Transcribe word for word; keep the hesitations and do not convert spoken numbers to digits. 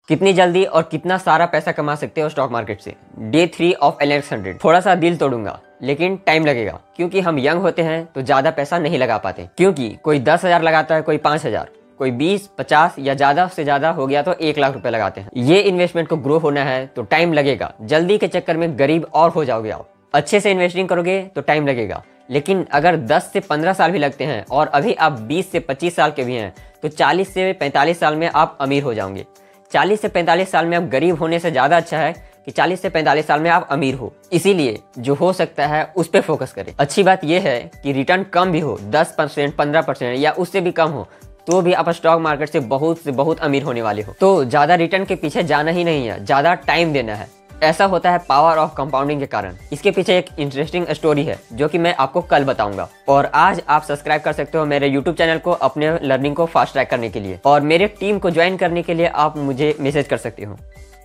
कितनी जल्दी और कितना सारा पैसा कमा सकते हो स्टॉक मार्केट से। Day three of L X hundred. थोड़ा सा दिल तोड़ूंगा लेकिन टाइम लगेगा, क्योंकि हम यंग होते हैं तो ज्यादा पैसा नहीं लगा पाते। क्योंकि कोई दस हजार लगाता है, कोई पांच हजार, कोई बीस पचास या ज्यादा से ज्यादा हो गया तो एक लाख रुपए लगाते हैं। ये इन्वेस्टमेंट को ग्रो होना है तो टाइम लगेगा। जल्दी के चक्कर में गरीब और हो जाओगे आप। अच्छे से इन्वेस्टिंग करोगे तो टाइम लगेगा, लेकिन अगर दस से पंद्रह साल भी लगते हैं और अभी आप बीस से पच्चीस साल के भी हैं तो चालीस से पैंतालीस साल में आप अमीर हो जाओगे। चालीस से पैंतालीस साल में आप गरीब होने से ज़्यादा अच्छा है कि चालीस से पैंतालीस साल में आप अमीर हो। इसीलिए जो हो सकता है उस पर फोकस करें। अच्छी बात यह है कि रिटर्न कम भी हो, दस परसेंट पंद्रह परसेंट या उससे भी कम हो, तो भी आप स्टॉक मार्केट से बहुत से बहुत अमीर होने वाले हो। तो ज़्यादा रिटर्न के पीछे जाना ही नहीं है, ज़्यादा टाइम देना है। ऐसा होता है पावर ऑफ कंपाउंडिंग के कारण। इसके पीछे एक इंटरेस्टिंग स्टोरी है जो कि मैं आपको कल बताऊंगा। और आज आप सब्सक्राइब कर सकते हो मेरे यूट्यूब चैनल को अपने लर्निंग को फास्ट ट्रैक करने के लिए, और मेरे टीम को ज्वाइन करने के लिए आप मुझे मैसेज कर सकते हो।